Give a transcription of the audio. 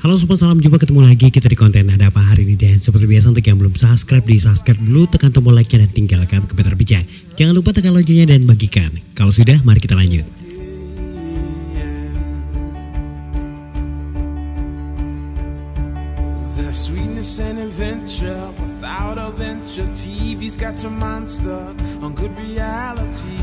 Halo sobat, salam jumpa, ketemu lagi kita di konten Ada Apa hari ini. Dan seperti biasa untuk yang belum subscribe, di subscribe dulu, tekan tombol like-nya dan tinggalkan komentar bijak. Jangan lupa tekan loncengnya dan bagikan. Kalau sudah, mari kita lanjut. Sweetness and adventure, without a venture, TV's got your mind stuck on good reality.